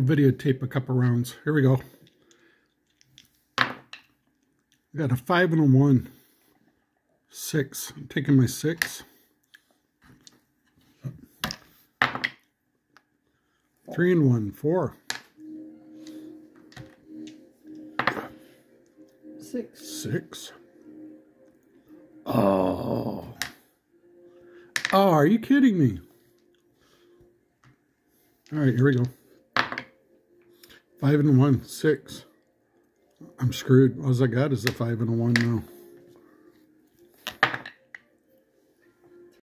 videotape a couple rounds. Here we go. We got a 5 and a 1. 6. I'm taking my 6. 3 and 1. 4. 6. Oh. Oh, are you kidding me? All right, here we go. 5 and 1. 6. I'm screwed. All I got is a 5 and a 1 now.